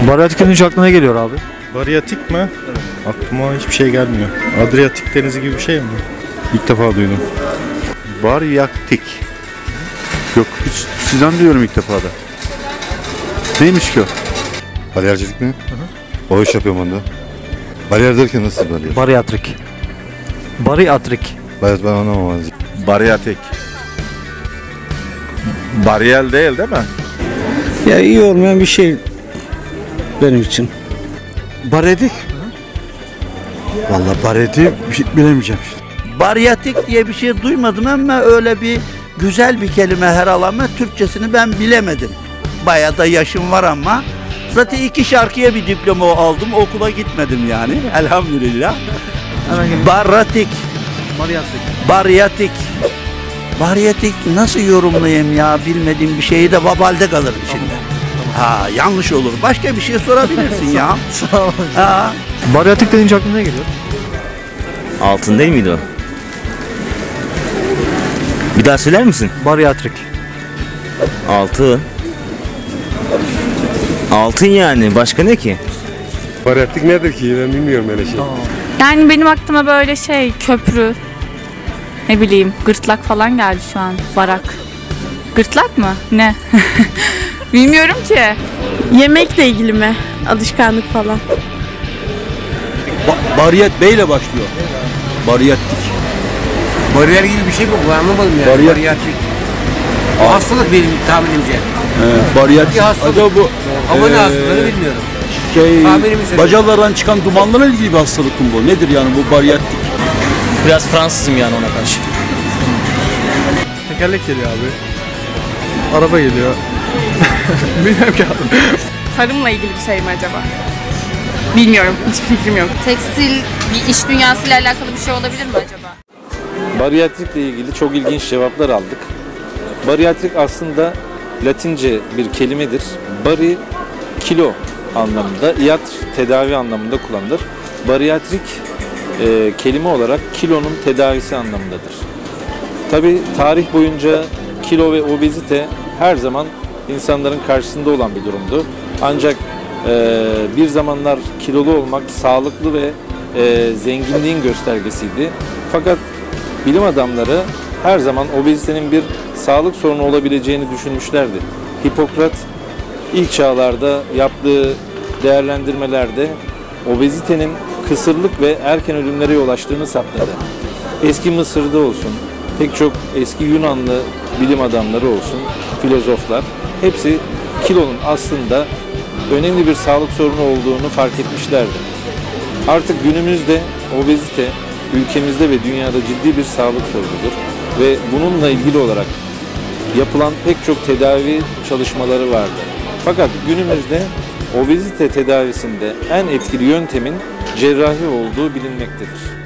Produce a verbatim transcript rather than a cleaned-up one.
Baryatik denince aklına ne geliyor abi? Baryatik mi? Evet. Aklıma hiçbir şey gelmiyor. Adriyatik denizi gibi bir şey mi? İlk defa duydum. Baryatik. Yok, hiç sizden duyuyorum ilk defa da. Neymiş ki o? Bariyercilik mi? Hı hı. O iş yapıyorum onda. Bariyer derken nasıl bariyer? Baryatrik. Baryatrik. Bariyer ben anlamam. Baryatik. Bariyel değil değil mi? Ya iyi olmayan bir şey benim için. Baryatik. Vallahi baryatik bilemeyeceğim işte. Baryatik diye bir şey duymadım ama öyle bir güzel bir kelime her alama. Türkçesini ben bilemedim. Bayağı da yaşım var ama zaten iki şarkıya bir diploma aldım. Okula gitmedim yani. Elhamdülillah. Baryatik. Baryatrik. Baryatik. Baryatik nasıl yorumlayayım ya, bilmediğim bir şeyi de vabalde kalır içinde. Ha, yanlış olur. Başka bir şey sorabilirsin ya. Sağ ol. Ha. Baryatik denince aklına ne geliyor? Altın değil miydi o? Bir daha söyler misin? Baryatrik. Altın. Altın yani. Başka ne ki? Baryatik nedir ki? Ben bilmiyorum öyle şey. Yani benim aklıma böyle şey, köprü, ne bileyim, gırtlak falan geldi şu an. Barak. Gırtlak mı? Ne? Bilmiyorum ki. Yemekle ilgili mi? Alışkanlık falan. Ba bariyet B ile başlıyor. Bariyetlik. Bariyer gibi bir şey bu. Ben anlamadım yani. Bariyet. Bariyerlik. O hastalık benim tahminimce. Ee, bariyetlik. Acaba bu Ama ne ee, hastalığını bilmiyorum. Şey, Tahminimi bacalardan çıkan dumanlarla ilgili bir hastalık mı bu? Nedir yani bu bariyetlik? Biraz Fransızım yani ona karşı. Tekerlek geliyor abi. Araba geliyor. Bilmiyorum ki abi. Tarımla ilgili bir şey mi acaba? Bilmiyorum. Hiçbir fikrim yok. Tekstil bir iş dünyasıyla alakalı bir şey olabilir mi acaba? Baryatrikle ilgili çok ilginç cevaplar aldık. Baryatrik aslında Latince bir kelimedir. Bari, kilo anlamında, iatr tedavi anlamında kullanılır. Baryatrik e, kelime olarak kilonun tedavisi anlamındadır. Tabi tarih boyunca kilo ve obezite her zaman insanların karşısında olan bir durumdu. Ancak e, bir zamanlar kilolu olmak sağlıklı ve e, zenginliğin göstergesiydi. Fakat bilim adamları her zaman obezitenin bir sağlık sorunu olabileceğini düşünmüşlerdi. Hipokrat ilk çağlarda yaptığı değerlendirmelerde obezitenin kısırlık ve erken ölümlere yol açtığını saptadı. Eski Mısır'da olsun, pek çok eski Yunanlı bilim adamları olsun, filozoflar, hepsi kilonun aslında önemli bir sağlık sorunu olduğunu fark etmişlerdi. Artık günümüzde obezite ülkemizde ve dünyada ciddi bir sağlık sorunudur ve bununla ilgili olarak yapılan pek çok tedavi çalışmaları vardır. Fakat günümüzde obezite tedavisinde en etkili yöntemin cerrahi olduğu bilinmektedir.